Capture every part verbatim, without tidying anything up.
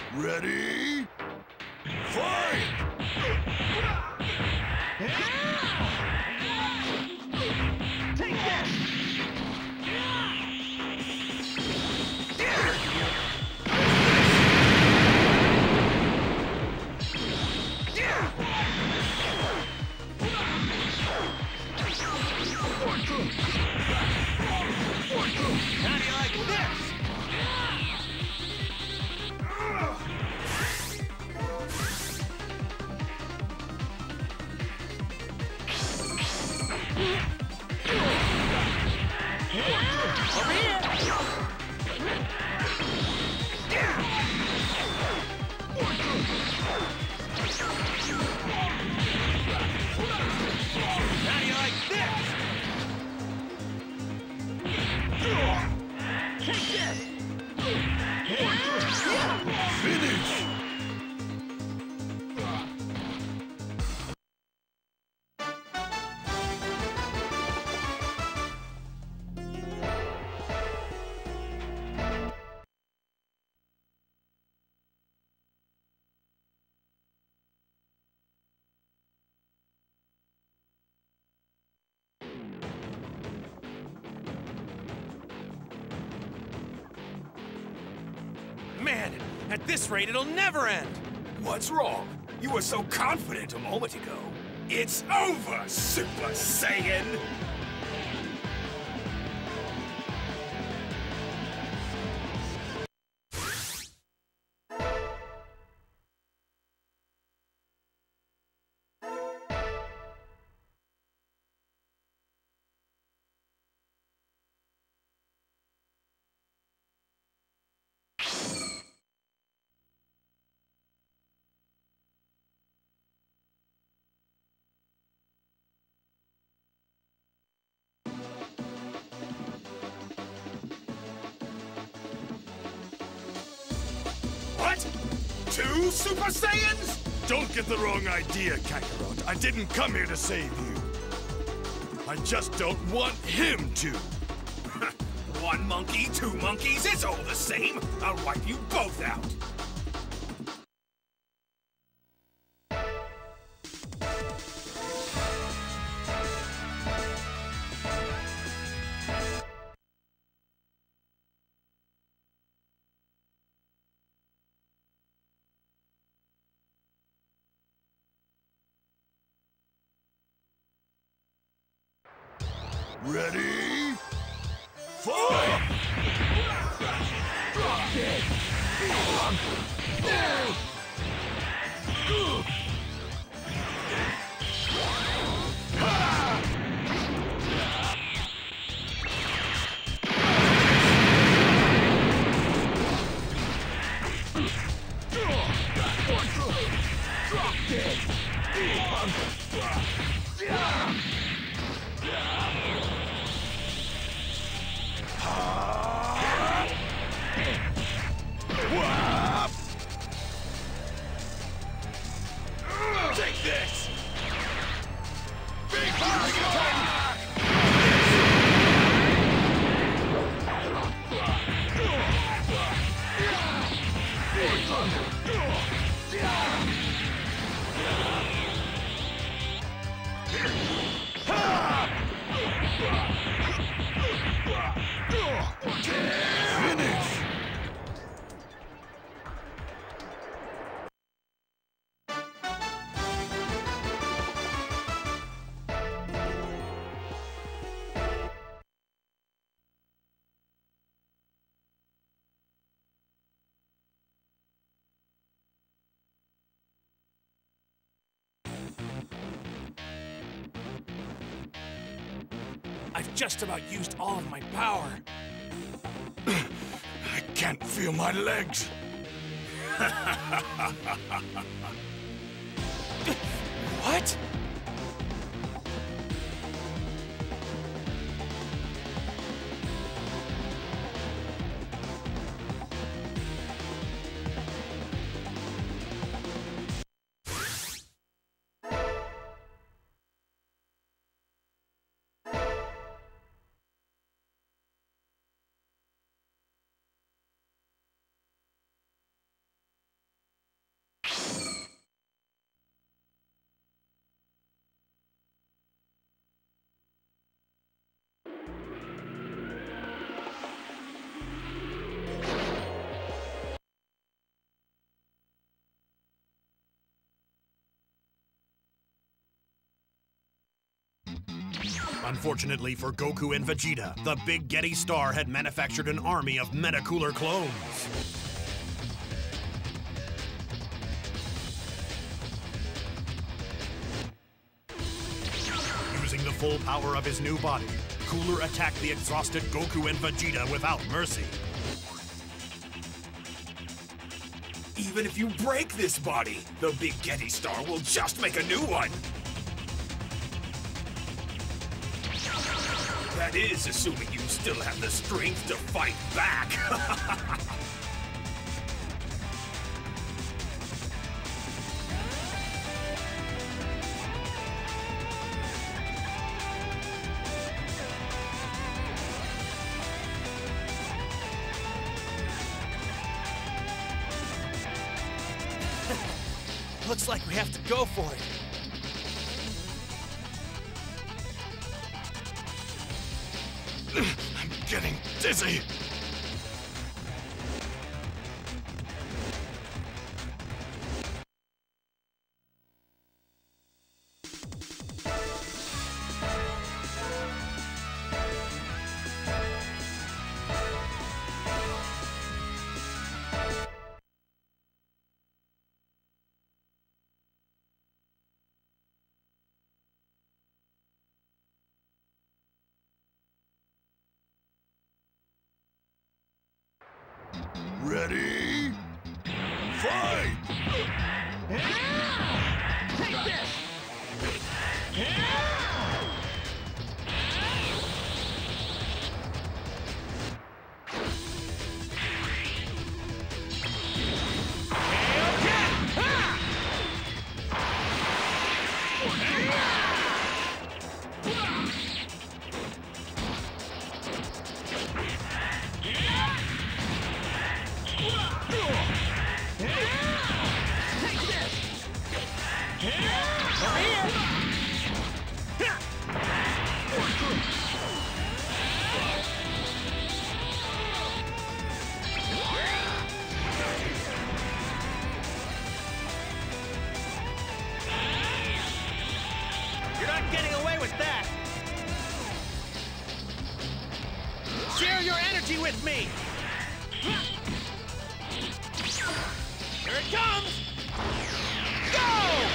Ready? Fight! Take this! How do you like this? Over here! How do you like this? Take this! Finish! Man, at this rate, it'll never end! What's wrong? You were so confident a moment ago. It's over, Super Saiyan! What? Two Super Saiyans? Don't get the wrong idea, Kakarot. I didn't come here to save you. I just don't want him to. One monkey, two monkeys, it's all the same. I'll wipe you both out. Ready? Fight! Take this! Big Bang Attack! Finish! I've just about used all of my power. I can't feel my legs. What? Unfortunately for Goku and Vegeta, the Big Getty Star had manufactured an army of Metacooler clones. Using the full power of his new body, Cooler attacked the exhausted Goku and Vegeta without mercy. Even if you break this body, the Big Getty Star will just make a new one. That is assuming you still have the strength to fight back. Looks like we have to go for it. I'm getting dizzy. Ready? Fight! Take this! You're not getting away with that! Share your energy with me! Here it comes! Go!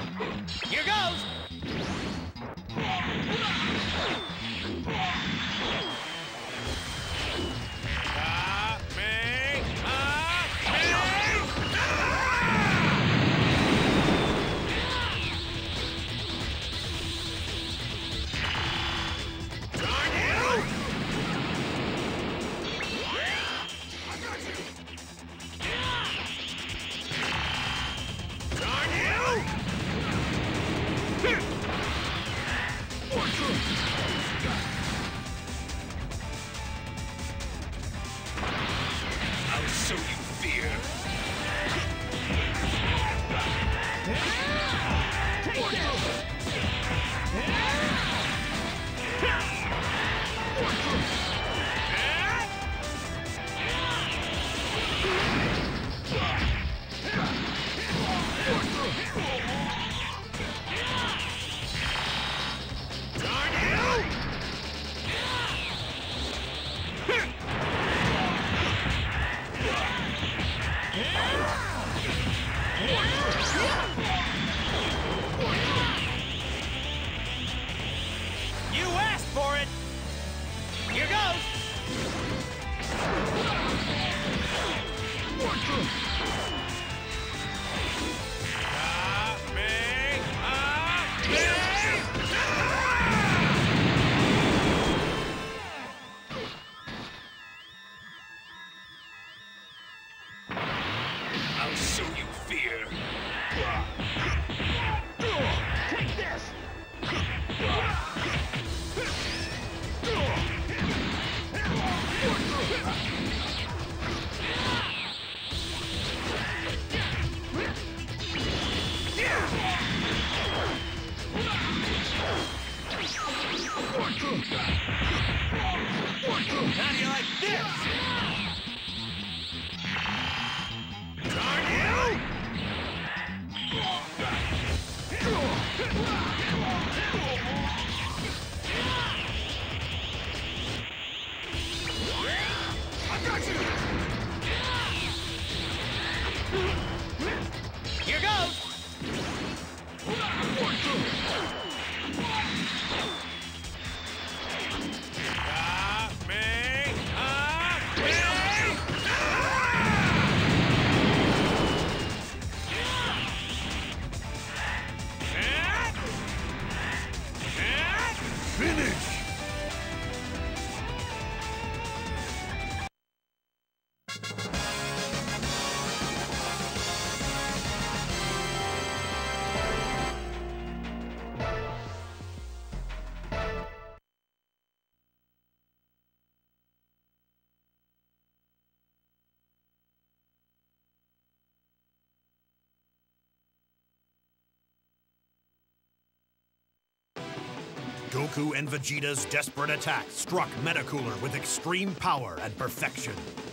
Here goes! Ah, me! Ah, me! Darn you! Darn you! I'll show you fear. Take Darn you! You asked for it! Here goes! Ah, me! Ah, me! I'll show you fear. Take this! How do you like this? Darn you! I got you! Here goes! Ah, me! Ah, me! Finish! Goku and Vegeta's desperate attack struck Metacooler with extreme power and perfection.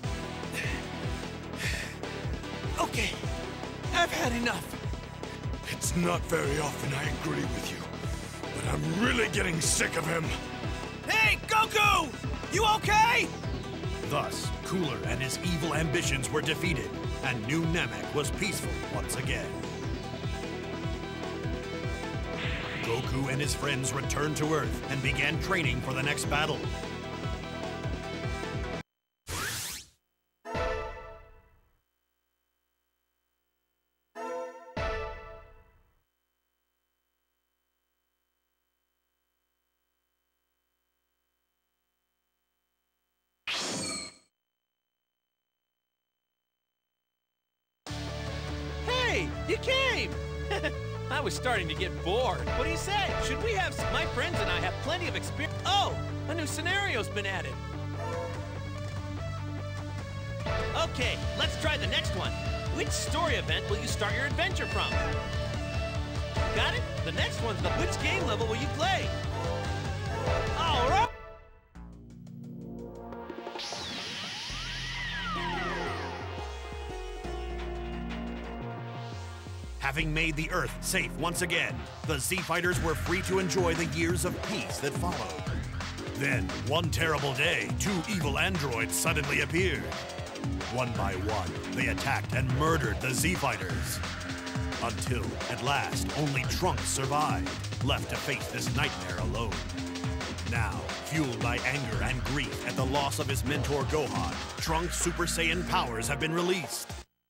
Okay, I've had enough. It's not very often I agree with you, but I'm really getting sick of him. Hey, Goku! You okay? Thus, Cooler and his evil ambitions were defeated, and New Namek was peaceful once again. Goku and his friends returned to Earth and began training for the next battle. Hey, you came! I was starting to get bored. What do you say? Should we have some? My friends and I have plenty of experience. Oh, a new scenario's been added. Okay, let's try the next one. Which story event will you start your adventure from? Got it? The next one's the which game level will you play? All right. Having made the Earth safe once again, the Z-Fighters were free to enjoy the years of peace that followed. Then, one terrible day, two evil androids suddenly appeared. One by one, they attacked and murdered the Z-Fighters. Until, at last, only Trunks survived, left to face this nightmare alone. Now, fueled by anger and grief at the loss of his mentor Gohan, Trunks' Super Saiyan powers have been released.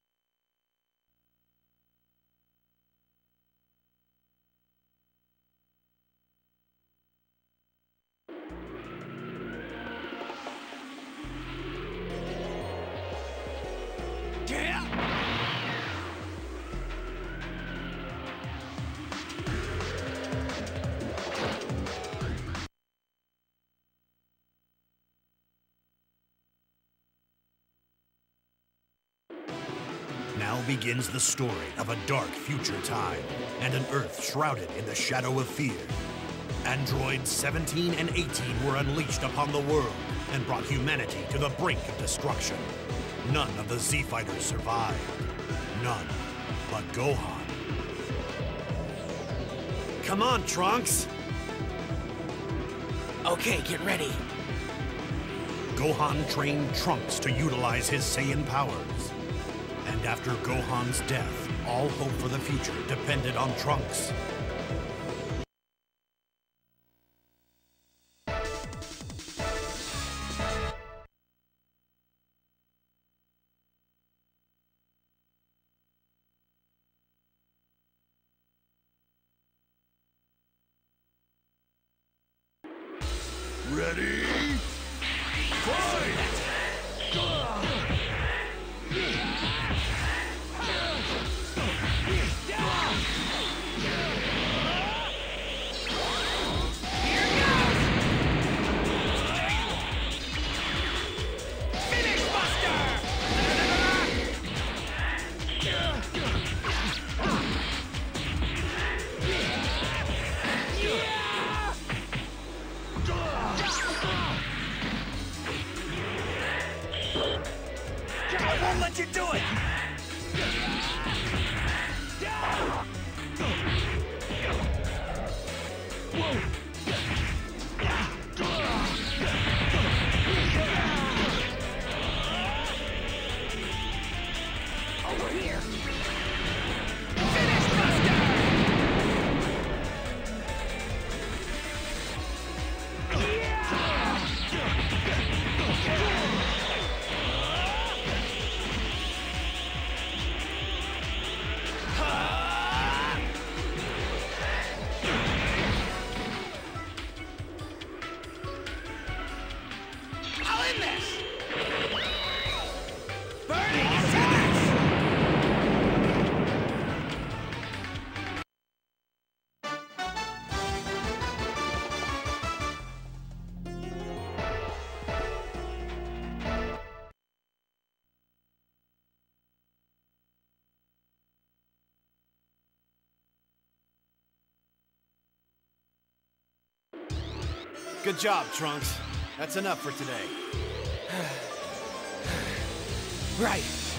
Now begins the story of a dark future time and an Earth shrouded in the shadow of fear. Androids seventeen and eighteen were unleashed upon the world and brought humanity to the brink of destruction. None of the Z-Fighters survived. None but Gohan. Come on, Trunks! Okay, get ready. Gohan trained Trunks to utilize his Saiyan powers. And after Gohan's death, all hope for the future depended on Trunks. Ready? Fight! I won't let you do it! Over here! Finish, Buster! Good job, Trunks. That's enough for today. Right.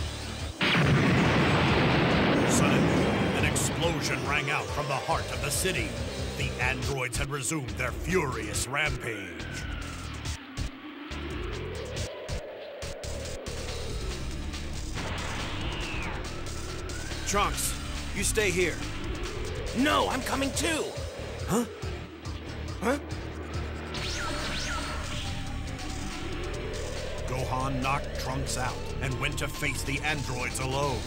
Suddenly, an explosion rang out from the heart of the city. The androids had resumed their furious rampage. Trunks, you stay here. No, I'm coming too! Huh? Huh? Gohan knocked Trunks out and went to face the androids alone.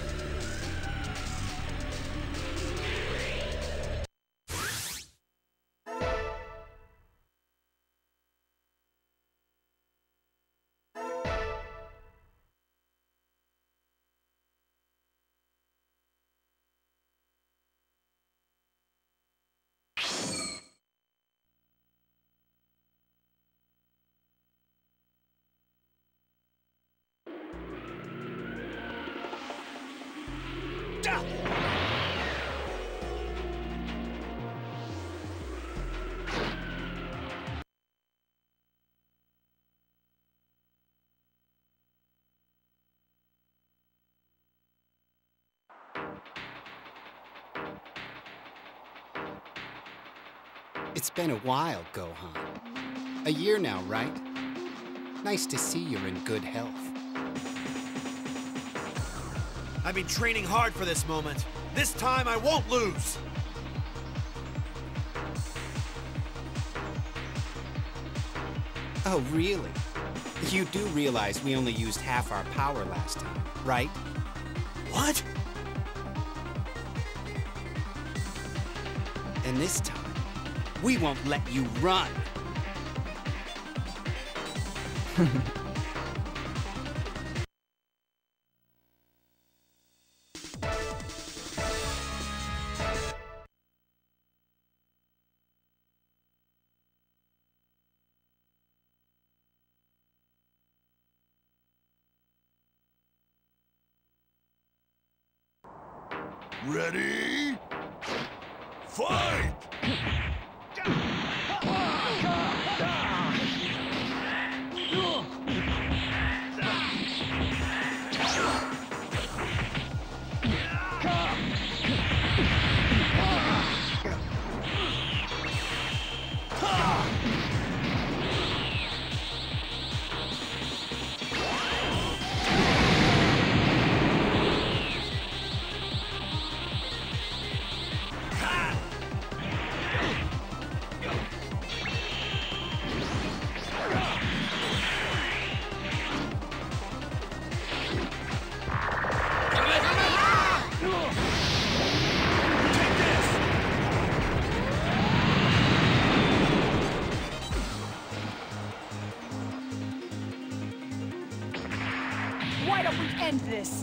It's been a while, Gohan. A year now, right? Nice to see you're in good health. I've been training hard for this moment, This time I won't lose! Oh, really? You do realize we only used half our power last time, right? What? And this time, we won't let you run! Ready? Fight! Why don't we end this?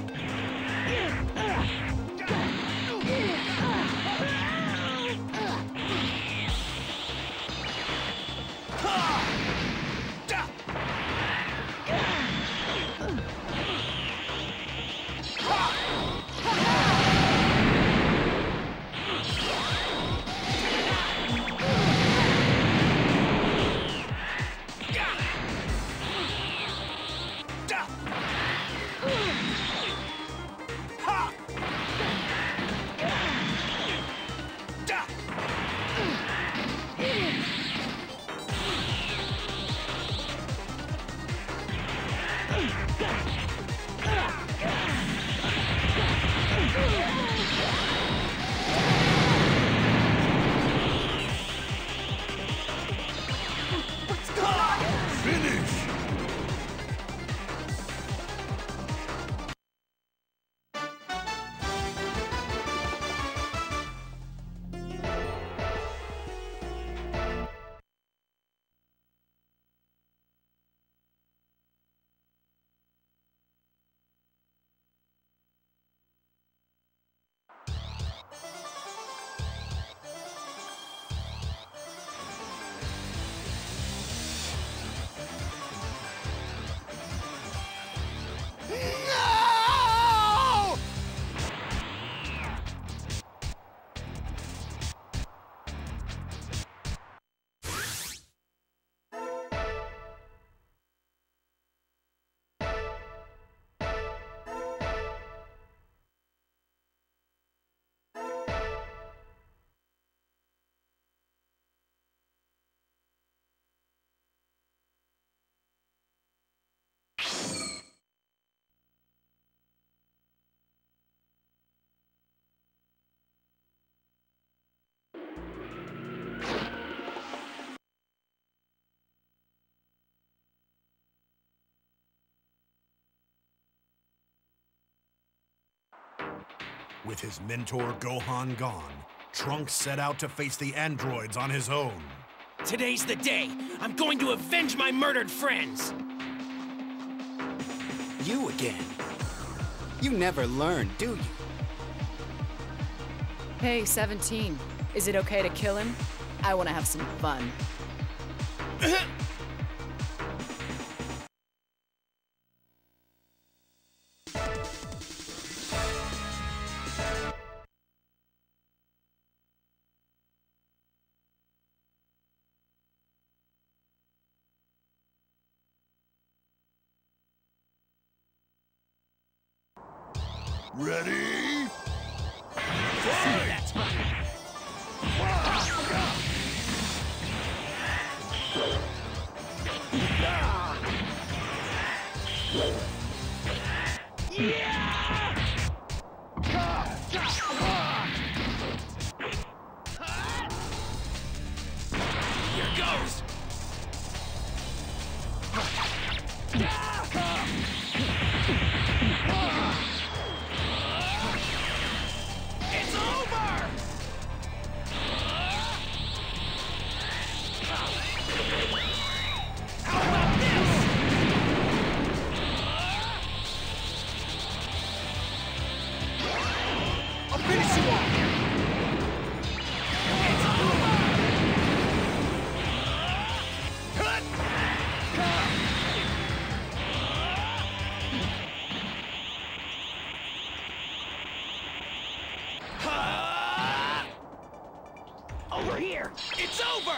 With his mentor Gohan gone, Trunks set out to face the androids on his own. Today's the day. I'm going to avenge my murdered friends. You again. You never learn, do you? Hey, seventeen. Is it okay to kill him? I want to have some fun. Ready? Fight! That's right. Yeah! goes! It's over! How about this? I'll finish you off! It's over! Cut! Ha! Over here! It's over!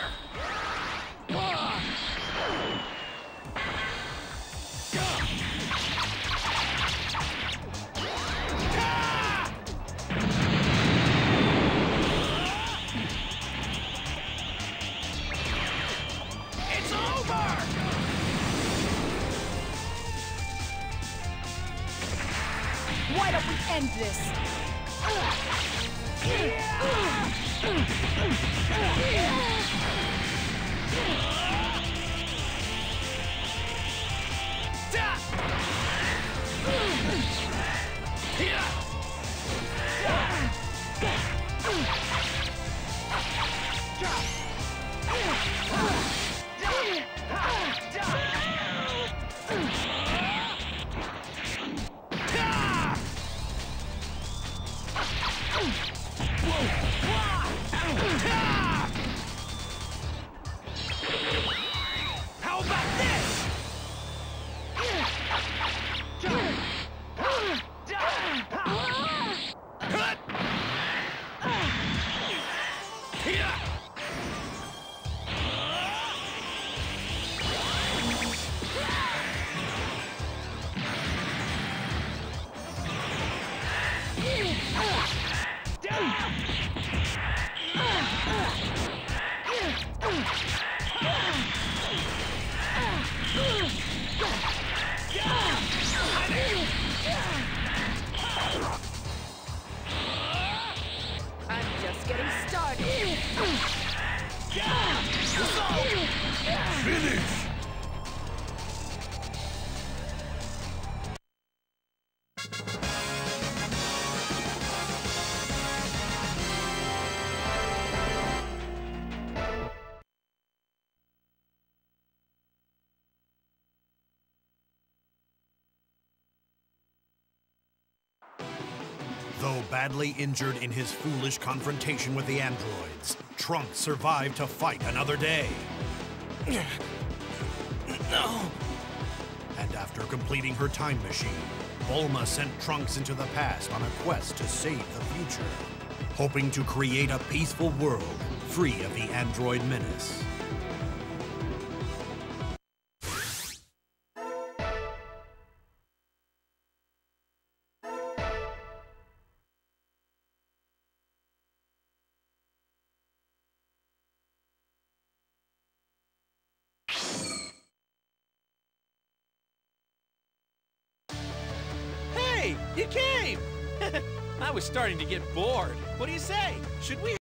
It's over! Why don't we end this? How about this? Cut! Here! I'm just getting started. Finish! Though badly injured in his foolish confrontation with the androids, Trunks survived to fight another day. No! And after completing her time machine, Bulma sent Trunks into the past on a quest to save the future, hoping to create a peaceful world free of the android menace. Hey, you came! I was starting to get bored. What do you say? Should we